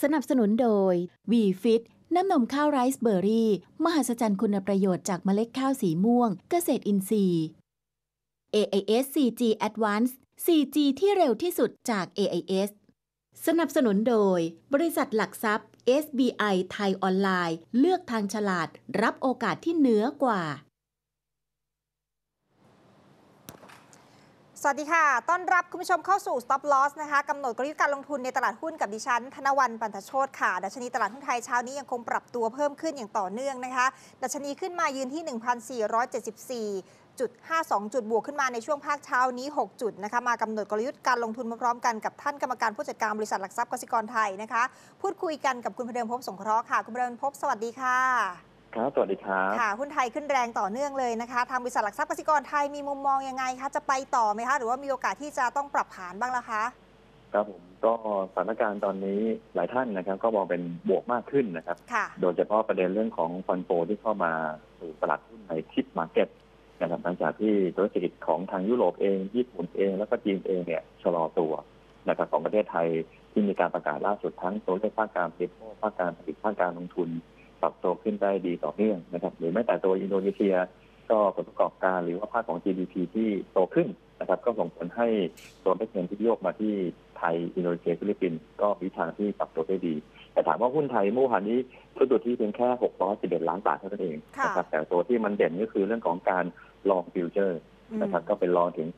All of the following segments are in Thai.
สนับสนุนโดย V-Fit น้ำนมข้าวไรซ์เบอร์รี่มหัศจรรย์คุณประโยชน์จากเมล็ดข้าวสีม่วงเกษตรอินทรีย์ AIS 4G Advanced 4G ที่เร็วที่สุดจาก AIS สนับสนุนโดยบริษัทหลักทรัพย์ SBI ไทยออนไลน์เลือกทางฉลาดรับโอกาสที่เหนือกว่าสวัสดีค่ะต้อนรับคุณผู้ชมเข้าสู่ Stop Loss นะคะกำหนดกลยุทธ์การลงทุนในตลาดหุ้นกับดิฉันธนวรรณ ปันทโชติค่ะดัชนีตลาดหุ้นไทยเช้านี้ยังคงปรับตัวเพิ่มขึ้นอย่างต่อเนื่องนะคะดัชนีขึ้นมายืนที่ 1,474.52 จุดบวกขึ้นมาในช่วงภาคเช้านี้6จุดนะคะมากำหนดกลยุทธ์การลงทุนพร้อมๆกันกับท่านกรรมการผู้จัดการบริษัทหลักทรัพย์กสิกรไทยนะคะพูดคุยกันกับคุณพเดิมภพสงเคราะห์ค่ะคุณพเดิมภพสวัสดีค่ะครับสวัสดีครับค่ะหุ้นไทยขึ้นแรงต่อเนื่องเลยนะคะทางบริษัทหลักทรัพย์กสิกรไทยมีมุมมองยังไงคะจะไปต่อไหมคะหรือว่ามีโอกาสที่จะต้องปรับฐานบ้างล่ะคะครับผมก็สถานการณ์ตอนนี้หลายท่านนะครับก็มองเป็นบวกมากขึ้นนะครับโดยเฉพาะประเด็นเรื่องของฟันโฟที่เข้ามาสู่ตลาดหุ้นในทิปมาร์เก็ตนะครับหลังจากที่ธุรกิจของทางยุโรปเองญี่ปุ่นเองแล้วก็จีนเองเนี่ยชะลอตัวนะครับของประเทศไทยที่มีการประกาศล่าสุดทั้งตัวเลขภาคการผลิตภาคการผลิตภาคการลงทุนปรับตัวขึ้นได้ดีต่อเนื่องนะครับหรือแม้แต่ตัวอินโดนีเซียก็ผลประกอบการหรือว่าภาคของ GDP ที่โตขึ้นนะครับก็ส่งผลให้ตัวเม็ดเงินที่โยกมาที่ไทยอินโดนีเซียฟิลิปปินส์ก็มีทางที่ปรับตัวได้ดีแต่ถามว่าหุ้นไทยเมื่อวานนี้สะดุดที่เพียงแค่611ล้านบาทเท่านั้นเองนะครับแต่ตัวที่มันเด่นก็คือเรื่องของการลองฟิวเจอร์นะครับก็เป็นลองถึง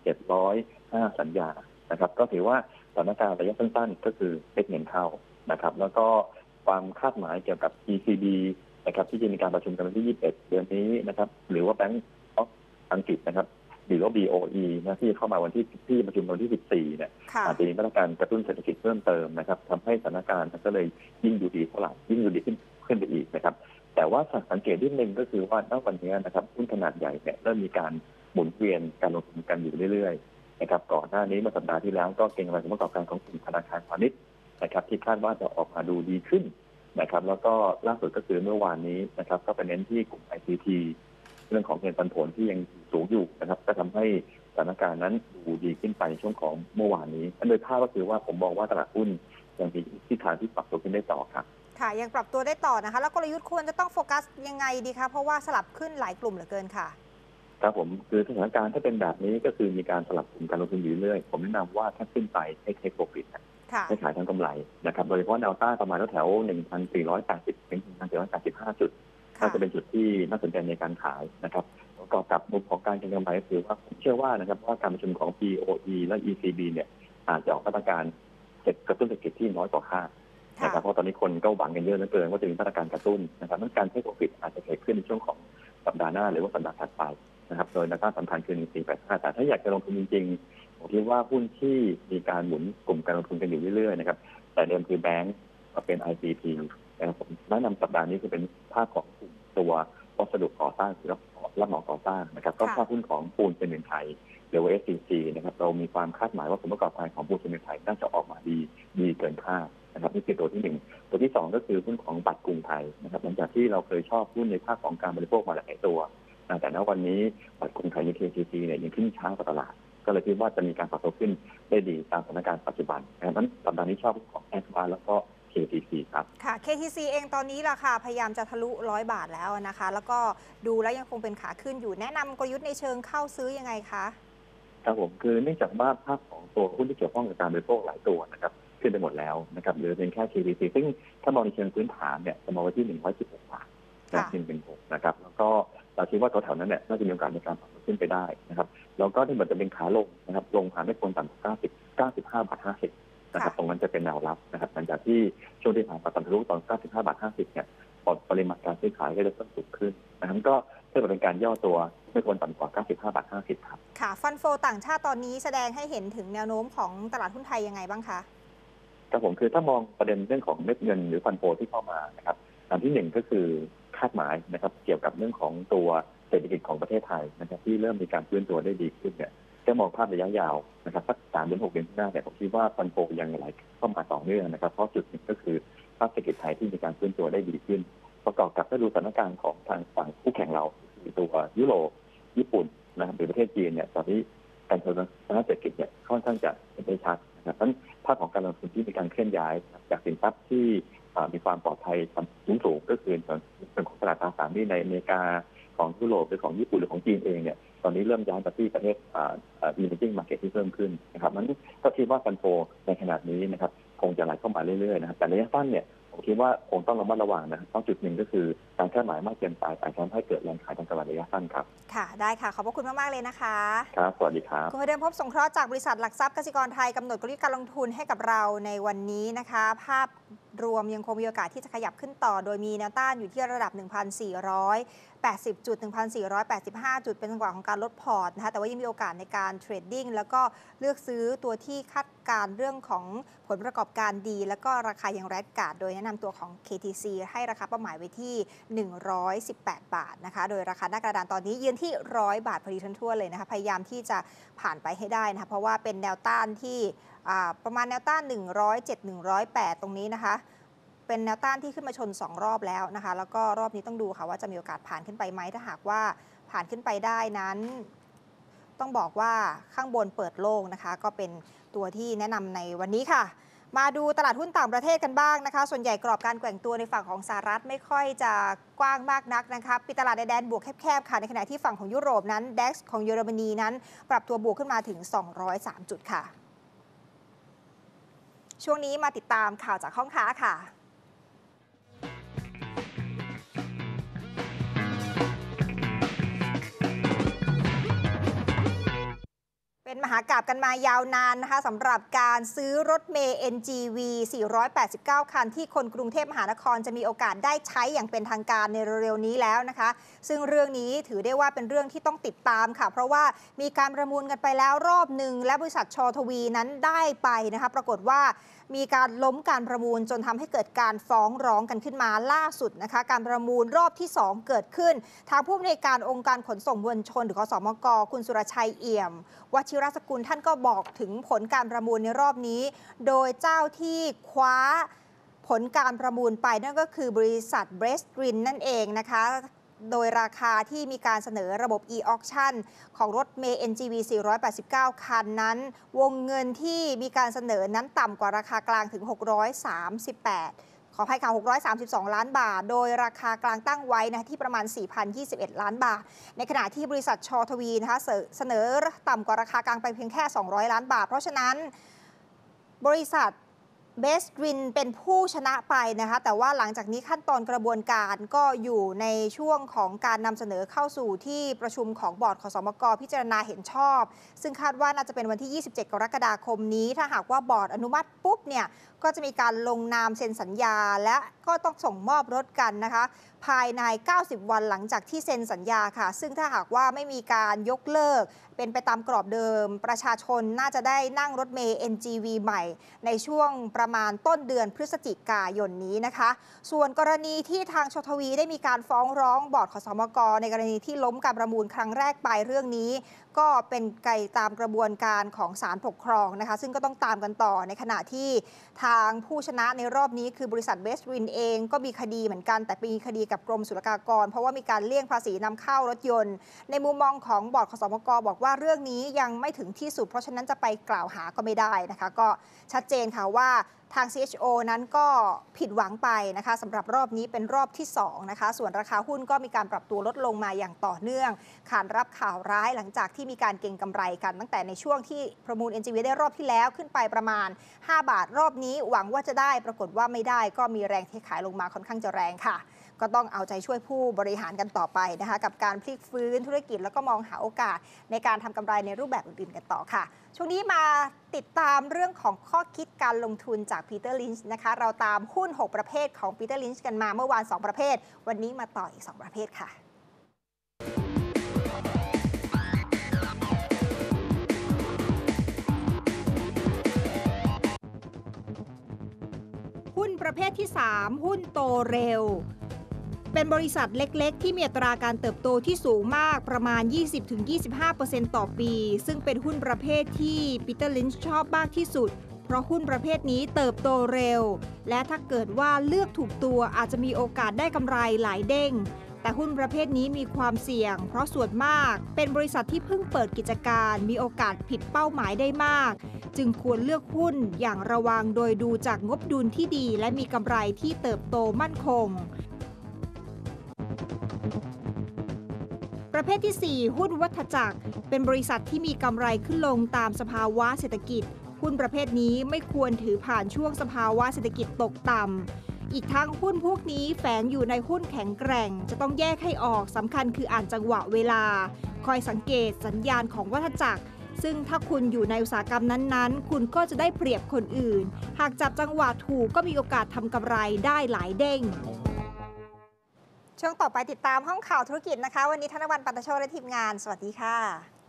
9,705 สัญญานะครับก็ถือว่าสถานการณ์ระยะสั้นๆก็คือเม็ดเงินเข้านะครับแล้วก็ความคาดหมายเกี่ยวกับ ECB นะครับที่จะมีการประชุมกันวันที่21เดือนนี้นะครับหรือว่าแบงก์ออฟอังกฤษนะครับหรือว่า BOE นะที่เข้ามาวันที่ประชุมวันที่14เนี่ยอาจจะมีมาตรการกระตุ้นเศรษฐกิจเพิ่มเติมนะครับทำให้สถานการณ์ก็เลยยิ่งดูดีเท่าไหร่ยิ่งดูดีขึ้นไปอีกนะครับแต่ว่าสังเกตนิดนึงก็คือว่าณวันนี้นะครับหุ้นขนาดใหญ่เนี่ยเริ่มมีการหมุนเวียนการลงทุนกันอยู่เรื่อยๆนะครับก่อนหน้านี้เมื่อสัปดาห์ที่แล้วก็เก็งกำไรผลประกอบการของกลุ่มธนาคารพาณิชย์นะครับที่คาดว่าจะออกมาดูดีขึ้นนะครับแล้วก็ล่าสุดก็คือเมื่อวานนี้นะครับก็ไปเน้นที่กลุ่ม ICT เรื่องของเงินปันผลที่ยังสูงอยู่นะครับก็ทำให้สถานการณ์นั้นดูดีขึ้นไปในช่วงของเมื่อวานนี้โดยภาพก็คือว่าผมมองว่าตลาดหุ้นยังมีทิศทางที่ปรับตัวขึ้นได้ต่อครับค่ะยังปรับตัวได้ต่อนะคะแล้วกลยุทธ์ควรจะต้องโฟกัสยังไงดีคะเพราะว่าสลับขึ้นหลายกลุ่มเหลือเกินค่ะครับผมคือสถานการณ์ถ้าเป็นแบบนี้ก็คือมีการสลับกลุ่มการลงทุนอยู่เรื่อยผมแนะนำว่าถ้าขึ้นไปให้เทคโปรฟิตให้ขายทั้งกำไรนะครับโดยเฉพาะแนวต้านประมาณแถว 1,480 ถึง 1,485 จุดน่าจะเป็นจุดที่น่าสนใจในการขายนะครับประกอบกับมุมของการเก็งกำไรก็คือว่าผมเชื่อว่านะครับว่าการประชุมของ BOE และ ECB เนี่ยอาจจะออกมาตรการกระตุ้นเศรษฐกิจที่น้อยกว่าคาดนะครับเพราะตอนนี้คนก็หวังกันเยอะเหลือเกินว่าจะมีมาตรการกระตุ้นนะครับนั้นการเทคโปรฟิตอาจจะเกิดขึ้นในช่วงของสัปดาห์หน้าหรือว่าสัปดาห์ถัดไปนะครับโดยแนวต้านสำคัญคือ 1,485 แต่ถ้าอยากจะลงทุนจริงๆผมคิดว่าหุ้นที่มีการหมุนกลุ่มการลงทุนกันอยู่เรื่อยๆนะครับแต่เดิมคือแบงก์เป็น ICT นะครับผมแนะนำสัปดาห์นี้คือเป็นภาพของกลุ่มตัววัสดุก่อสร้างหรือรับเหมาก่อสร้างนะครับก็ภาพหุ้นของปูนซีเมนต์ไทยหรือว่า SCC นะครับเรามีความคาดหมายว่าผลประกอบการของปูนซีเมนต์ไทยน่าจะออกมาดีเกินคาดนะครับนี่คือตัวที่1ตัวที่2ก็คือหุ้นของบัตรกรุงไทยนะครับหลังจากที่เราเคยชอบหุ้นในภาคของการบริโภคมาหลายตัวแต่ณวันนี้บัตรกรุงไทย KTC เนี่ยยังขึ้นช้ากว่าตลาดก็เลยคิดว่าจะมีการปรับตัวขึ้นได้ดีตามสถานการณ์ปัจจุบันดังนั้นสัปดาห์นี้ชอบของแอสวาแล้วก็ KTC ครับค่ะ KTC เองตอนนี้ราคาพยายามจะทะลุ100 บาทแล้วนะคะแล้วก็ดูแล้วยังคงเป็นขาขึ้นอยู่แนะนำกลยุทธ์ในเชิงเข้าซื้อยังไงคะครับผมคือเนื่องจากว่าภาพของตัวหุ้นที่เกี่ยวข้องกับการบริโภคหลายตัวนะครับขึ้นไปหมดแล้วนะครับเหลือเป็นแค่ KTC ซึ่งถ้ามองในเชิงพื้นฐานเนี่ยจะมองไว้ที่116 บาท116นะครับแล้วก็เราคิดว่าตัวแถวนั้นเนี่ยน่าจะมีโอกาสในการปรับขึ้นไปได้นะครับแล้วก็ที่เหมือนจะเป็นขาลงนะครับลงผ่านไม่ควรต่ำกว่า95 บาท 50นะครับตรงนั้นจะเป็นแนวรับนะครับหลังจากที่ช่วงที่ผ่านมาทะลุตอน95 บาท 50เนี่ยปริมาณการซื้อขายก็จะเพิ่มสูงขึ้นนะครับก็เพื่อเป็นการย่อตัวไม่ควรต่ำกว่า95 บาท 50ครับค่ะฟันโฟต่างชาติตอนนี้แสดงให้เห็นถึงแนวโน้มของตลาดหุ้นไทยยังไงบ้างคะครับผมคือถ้ามองประเด็นเรื่องของเม็ดเงินหรือฟันโฟที่เข้ามานะครับอันที่1ก็คือคาดหมายนะครับเกี่ยวกับเรื่องของตัวเศรษฐกิจของประเทศไทยนะครับที่เริ่มมีการฟื้นตัวได้ดีขึ้นเนี่ยจะมองภาพระยะยาวนะครับสัก3 เดือน 6 เดือนข้างหน้าเนี่ยผมคิดว่าฟันโฟยังไหลเข้ามาต่อเนื่องนะครับเพราะจุดหนึ่งก็คือภาพเศรษฐกิจไทยที่มีการฟื้นตัวได้ดีขึ้นประกอบกับถ้าดูสถานการณ์ของทางฝั่งคู่แข่งเราคือตัวยุโรปญี่ปุ่นนะครับหรือประเทศจีนเนี่ยตอนนี้การเศรษฐกิจเนี่ยค่อนข้างจะเห็นได้ชัดนะครับเพราะฉะนั้นภาพของการลงทุนที่มีการเคลื่อนย้ายจากสินทรัพย์ที่มีความปลอดภัยสูงก็คือเป็นของตลาดตราสารหนี้ในอเมริกาของยุโรปหรือของญี่ปุ่นหรือของจีนเองเนี่ยตอนนี้เริ่มย้ายมาที่ประเทศemerging market ที่เพิ่มขึ้นนะครับนั้นก็คิดว่าฟันโฟในขนาดนี้นะครับคงจะไหลเข้ามาเรื่อยๆนะครับแต่ระยะสั้นเนี่ยผมคิดว่าคงต้องระมัดระวังนะต้องจุดหนึ่งก็คือการคาดหมายมากเกินไปอาจจะทำให้เกิดแรงขายทางตลาดระยะสั้นครับค่ะได้ค่ะขอบพระคุณมากๆเลยนะคะครับสวัสดีครับคุณพเดิมพบสงเคราะห์จากบริษัทหลักทรัพย์กสิกรไทยกำหนดกลยุทธ์การลงทุนให้กับเราในวันนี้นะคะภาพรวมยังคงมีโอกาสที่จะขยับขึ้นต่อโดยมีแนวต้านอยู่ที่ระดับ 1,480 จุด 1,485 จุดเป็นจังหวะของการลดพอร์ตนะคะแต่ว่ายังมีโอกาสในการเทรดดิ้งแล้วก็เลือกซื้อตัวที่คาดการเรื่องของผลประกอบการดีแล้วก็ราคายังแรดการ์ดโดยแนะนำตัวของ KTC ให้ราคาเป้าหมายไว้ที่118 บาทนะคะโดยราคาหน้ากระดานตอนนี้ยืนที่100 บาทพอดีทั่วเลยนะคะพยายามที่จะผ่านไปให้ได้นะคะเพราะว่าเป็นแนวต้านที่ประมาณแนวต้าน107-108ตรงนี้นะคะเป็นแนวต้านที่ขึ้นมาชน2รอบแล้วนะคะแล้วก็รอบนี้ต้องดูค่ะว่าจะมีโอกาสผ่านขึ้นไปไหมถ้าหากว่าผ่านขึ้นไปได้นั้นต้องบอกว่าข้างบนเปิดโล่งนะคะก็เป็นตัวที่แนะนำในวันนี้ค่ะมาดูตลาดหุ้นต่างประเทศกันบ้างนะคะส่วนใหญ่กรอบการแกว่งตัวในฝั่งของสหรัฐไม่ค่อยจะกว้างมากนักนะคะปิดตลาดในแดนบวกแคบๆค่ะในขณะที่ฝั่งของยุโรปนั้น DAX ของเยอรมนีนั้นปรับตัวบวกขึ้นมาถึง203จุดค่ะช่วงนี้มาติดตามข่าวจากห้องค้าค่ะเป็นมหากาพย์กันมายาวนานนะคะสำหรับการซื้อรถเมล์ NGV 489 คันที่คนกรุงเทพมหานครจะมีโอกาสได้ใช้อย่างเป็นทางการในเร็วๆนี้แล้วนะคะซึ่งเรื่องนี้ถือได้ว่าเป็นเรื่องที่ต้องติดตามค่ะเพราะว่ามีการประมูลกันไปแล้วรอบหนึ่งและบริษัทชทวีนั้นได้ไปนะคะปรากฏว่ามีการล้มการประมูลจนทำให้เกิดการฟ้องร้องกันขึ้นมาล่าสุดนะคะการประมูลรอบที่2เกิดขึ้นทางผู้อำนวยการองค์การขนส่งมวลชนหรือขสมกคุณสุรชัยเอี่ยมวชิรสกุลท่านก็บอกถึงผลการประมูลในรอบนี้โดยเจ้าที่คว้าผลการประมูลไปนั่นก็คือบริษัทเบรสกรินนั่นเองนะคะโดยราคาที่มีการเสนอระบบ e-auction ของรถเมล์ NGV 489 คันนั้นวงเงินที่มีการเสนอนั้นต่ำกว่าราคากลางถึง638ขออภัยค่ะ632 ล้านบาทโดยราคากลางตั้งไว้นะที่ประมาณ 4,021 ล้านบาทในขณะที่บริษัทชทวีนะคะเสนอต่ำกว่าราคากลางไปเพียงแค่200 ล้านบาทเพราะฉะนั้นบริษัทเบสกรินเป็นผู้ชนะไปนะคะแต่ว่าหลังจากนี้ขั้นตอนกระบวนการก็อยู่ในช่วงของการนำเสนอเข้าสู่ที่ประชุมของบอร์ดขสมกพิจารณาเห็นชอบซึ่งคาดว่าน่าจะเป็นวันที่ 27 กรกฎาคมนี้ถ้าหากว่าบอร์ดอนุมัติปุ๊บเนี่ยก็จะมีการลงนามเซ็นสัญญาและก็ต้องส่งมอบรถกันนะคะภายใน90 วันหลังจากที่เซ็นสัญญาค่ะซึ่งถ้าหากว่าไม่มีการยกเลิกเป็นไปตามกรอบเดิมประชาชนน่าจะได้นั่งรถเมล์ NGV ใหม่ในช่วงประมาณต้นเดือนพฤศจิกายนนี้นะคะส่วนกรณีที่ทางชทวีได้มีการฟ้องร้องบอร์ดขสมกในกรณีที่ล้มการประมูลครั้งแรกไปเรื่องนี้ก็เป็นไปตามกระบวนการของศาลปกครองนะคะซึ่งก็ต้องตามกันต่อในขณะที่ทางผู้ชนะในรอบนี้คือบริษัทเบสวินเองก็มีคดีเหมือนกันแต่มีคดีกับกรมศุลกากรเพราะว่ามีการเลี่ยงภาษีนำเข้ารถยนต์ในมุมมองของบอร์ดขสมกบอกว่าเรื่องนี้ยังไม่ถึงที่สุดเพราะฉะนั้นจะไปกล่าวหาก็ไม่ได้นะคะก็ชัดเจนค่ะว่าทาง CHO นั้นก็ผิดหวังไปนะคะสำหรับรอบนี้เป็นรอบที่2นะคะส่วนราคาหุ้นก็มีการปรับตัวลดลงมาอย่างต่อเนื่องขานรับข่าวร้ายหลังจากที่มีการเก็งกำไรกันตั้งแต่ในช่วงที่ประมูล NGV ได้รอบที่แล้วขึ้นไปประมาณ5 บาทรอบนี้หวังว่าจะได้ปรากฏว่าไม่ได้ก็มีแรงเทขายลงมาค่อนข้างจะแรงค่ะก็ต้องเอาใจช่วยผู้บริหารกันต่อไปนะคะกับการพลิกฟื้นธุรกิจแล้วก็มองหาโอกาสในการทำกำไรในรูปแบบอื่นๆกันต่อค่ะช่วงนี้มาติดตามเรื่องของข้อคิดการลงทุนจากปีเตอร์ลินช์นะคะเราตามหุ้น6ประเภทของปีเตอร์ลินช์กันมาเมื่อวาน2ประเภทวันนี้มาต่ออีก2ประเภทค่ะหุ้นประเภทที่3หุ้นโตเร็วเป็นบริษัทเล็กๆที่มีอัตราการเติบโตที่สูงมากประมาณ 20-25% ต่อปีซึ่งเป็นหุ้นประเภทที่ปีเตอร์ลินช์ชอบมากที่สุดเพราะหุ้นประเภทนี้เติบโตเร็วและถ้าเกิดว่าเลือกถูกตัวอาจจะมีโอกาสได้กำไรหลายเด้งแต่หุ้นประเภทนี้มีความเสี่ยงเพราะส่วนมากเป็นบริษัทที่เพิ่งเปิดกิจการมีโอกาสผิดเป้าหมายได้มากจึงควรเลือกหุ้นอย่างระวังโดยดูจากงบดุลที่ดีและมีกำไรที่เติบโตมั่นคงประเภทที่ 4 หุ้นวัฏจักรเป็นบริษัทที่มีกำไรขึ้นลงตามสภาวะเศรษฐกิจหุ้นประเภทนี้ไม่ควรถือผ่านช่วงสภาวะเศรษฐกิจตกต่ำอีกทั้งหุ้นพวกนี้แฝงอยู่ในหุ้นแข็งแกร่งจะต้องแยกให้ออกสำคัญคืออ่านจังหวะเวลาคอยสังเกตสัญญาณของวัฏจักรซึ่งถ้าคุณอยู่ในอุตสาหกรรมนั้นๆคุณก็จะได้เปรียบคนอื่นหากจับจังหวะถูกก็มีโอกาสทำกำไรได้หลายเด้งช่วงต่อไปติดตามห้องข่าวธุรกิจนะคะวันนี้ธนวรรณ ปันตโชติและทีมงานสวัสดีค่ะ